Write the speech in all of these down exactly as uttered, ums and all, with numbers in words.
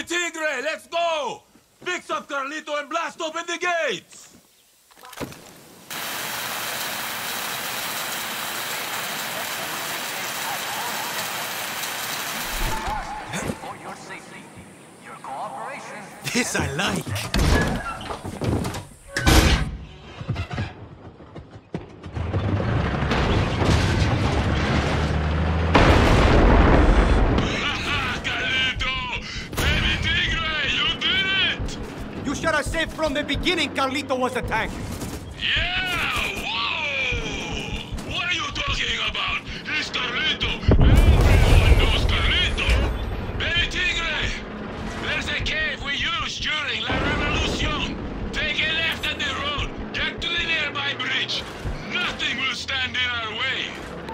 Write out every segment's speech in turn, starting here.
Tigre, let's go! Fix up Carlito and blast open the gates! For your safety, your cooperation. This I like. Should have said from the beginning Carlito was a tank. Yeah! Whoa! What are you talking about? It's Carlito! Everyone knows Carlito! Baby Tigre! There's a cave we used during La Revolucion! Take a left at the road! Get to the nearby bridge! Nothing will stand in our way!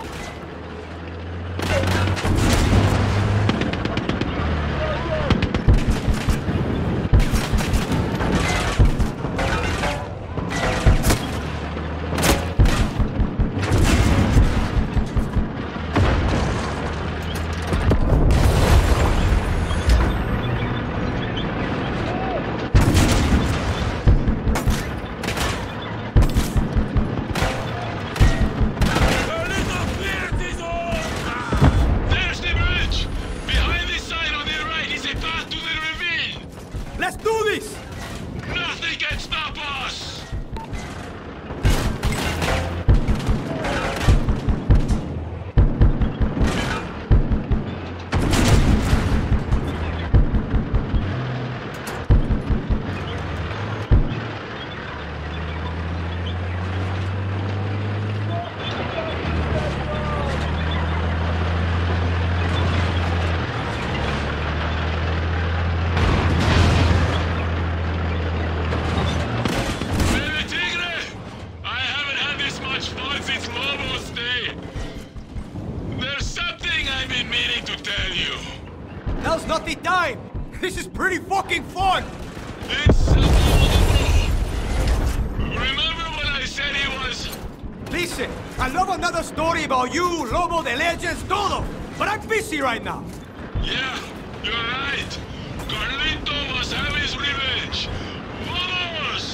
Now's not the time! This is pretty fucking fun! It's a Lobo! Remember when I said he was... Listen, I love another story about you, Lobo, the legends, todo! But I'm busy right now! Yeah, you're right! Carlito must have his revenge! Vamos!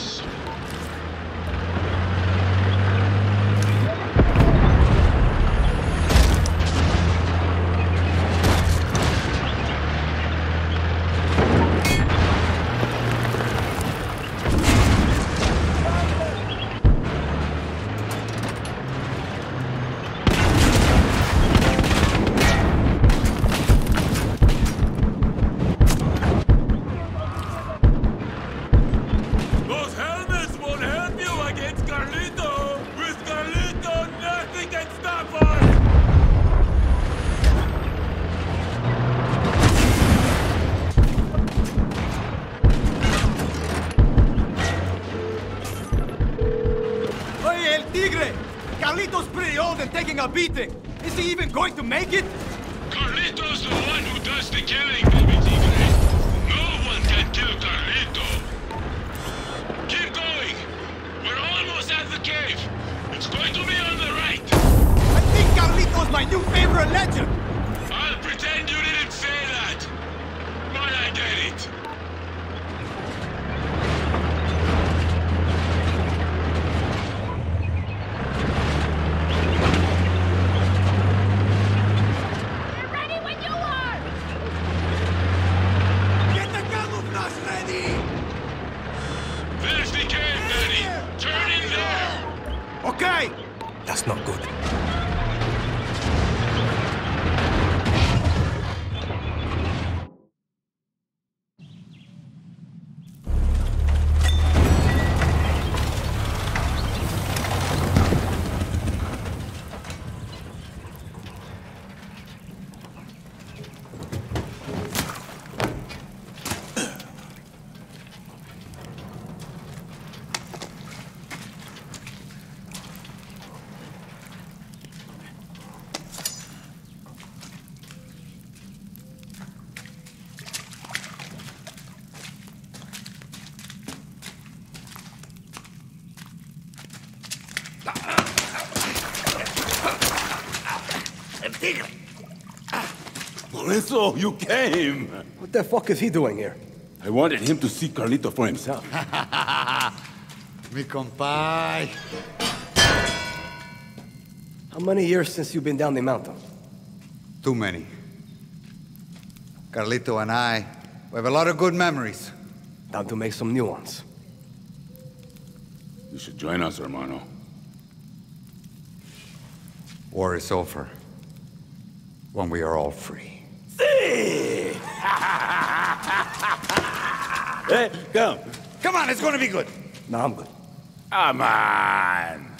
Carlito's pretty old and taking a beating. Is he even going to make it? Carlito's the one who does the killing, baby Tigre. No one can kill Carlito. Keep going. We're almost at the cave. It's going to be on the right. I think Carlito's my new favorite legend. I'll pretend you didn't say that. But I get it. Okay! That's not good. Lorenzo, you came! What the fuck is he doing here? I wanted him to see Carlito for himself. Mi compay. How many years since you've been down the mountain? Too many. Carlito and I, we have a lot of good memories. Time to make some new ones. You should join us, hermano. War is over. When we are all free. Hey, come. Come on, it's gonna be good. No, I'm good. Come on.